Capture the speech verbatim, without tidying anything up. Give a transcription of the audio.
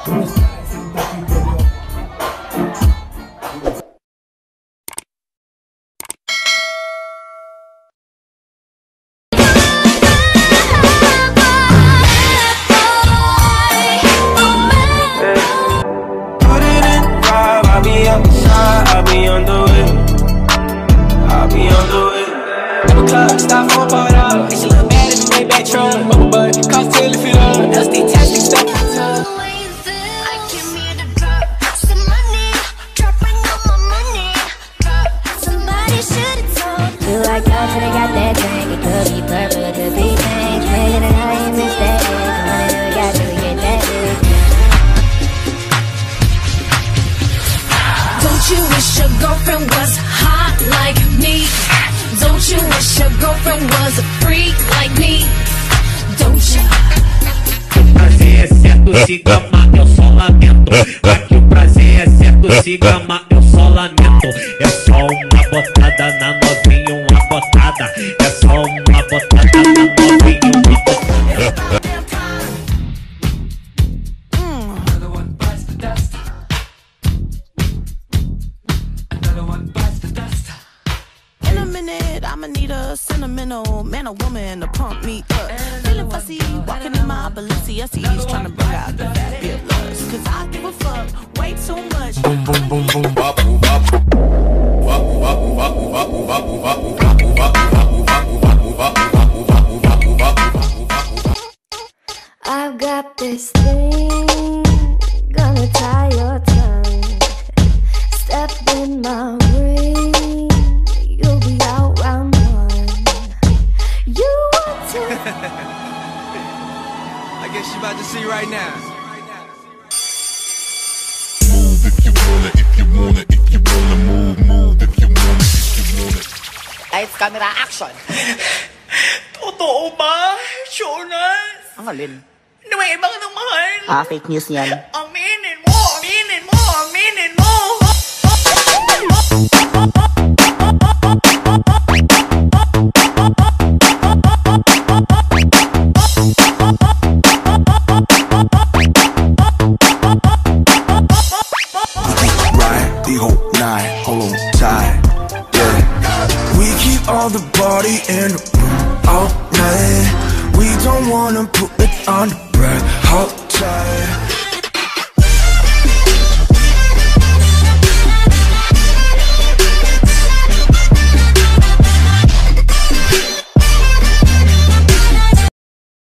Stop for a photo. She look mad at the Maybach truck. Bubble butt, cost till if it up. L S D tastic stuff. I came here to drop some money, dropping all my money. Drop. Somebody should've told me. You like y'all should've got that drink. It could be purple, it could be pink. Playing it how you miss that. Money we got till we get that dick. Don't you wish your girlfriend was hot like me? Don't you wish your girlfriend was a freak like me? Don't you? Prazer é certo, se gama, eu só lamento. Aqui o prazer é certo, se gama, eu só lamento. É só uma botada na novinha, uma botada. É só uma botada na novinha, uma botada. I'ma need a sentimental man or woman to pump me up. Feeling fussy, walking in my Balenciennes, trying to bring out the fat bit lust. Cause I give a fuck way too much. Boom, boom, boom, boom, vapu, vapu. Vapu, vapu, vapu, vapu, vapu, vapu, vapu, vapu, vapu, vapu, vapu, vapu, vapu, vapu, vapu, vapu. I've got this thing, gonna tie your tongue. Step in my ring, you'll be out round one. You want to I guess you about to see right now. Move if you wanna, if you wanna, if you wanna move, move if you wanna, if you wanna. Lights, camera, action! Totoo ba, Jonas? Ang alin? Na may ibang nang mahal? Ah, fake news yan.